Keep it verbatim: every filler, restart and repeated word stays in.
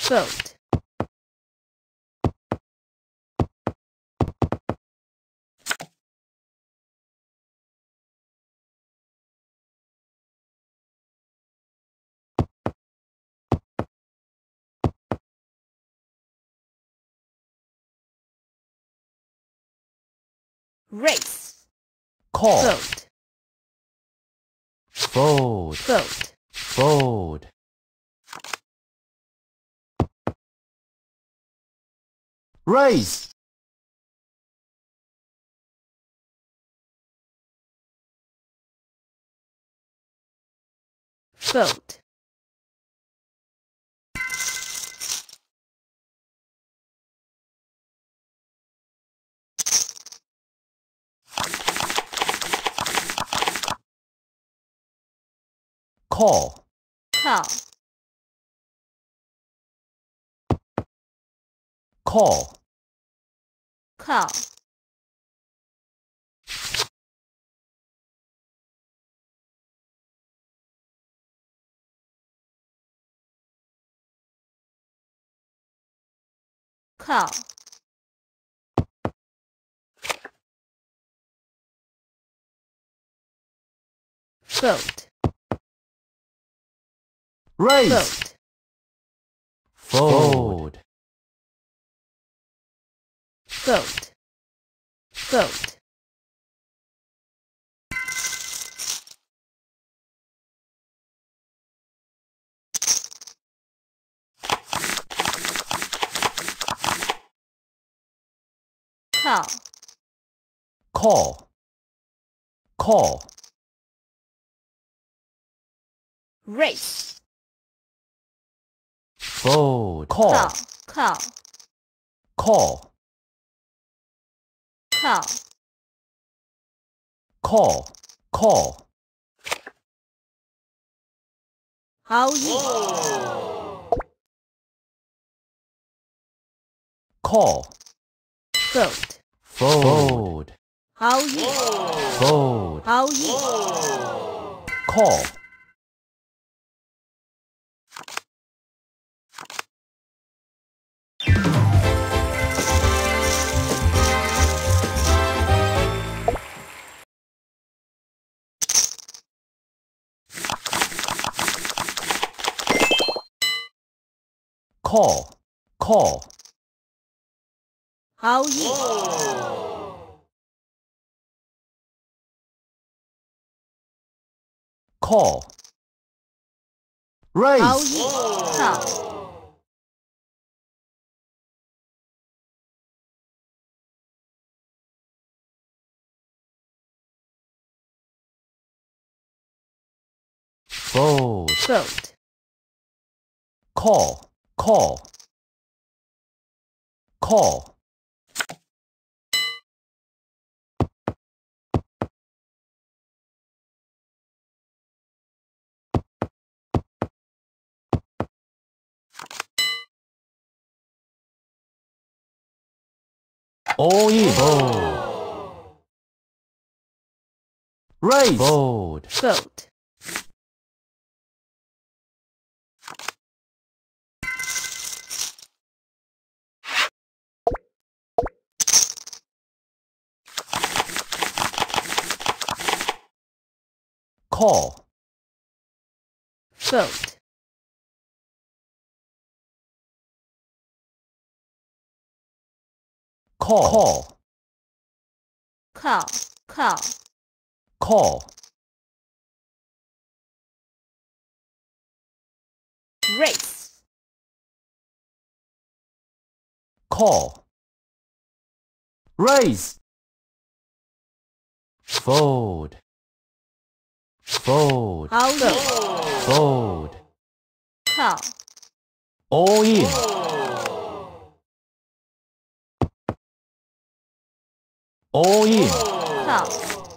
Vote. Race. Call. Vote. Fold. Vote. Fold. Race. Vote. Call. Call. Call. Call. Call. Vote. Race. Vote. Fold. Vote. Vote. Call. Call. Call. Race. Fold. Call. Call. Call. Call. Call. Call. Call. 好意。 Call. Vote. Fold. 好意。 Fold. 好意。 Call. Call. Call. 好意。 Call. 好 Race. 意。Call. Fold. Vote. Call. Call. Call. All in. Fold. Race. Fold. Vote. Call. Vote. Call. Call. Call. Call. Race. Call. Race. Fold. Fold. 好意。 Fold. Call. All in. All in. Call.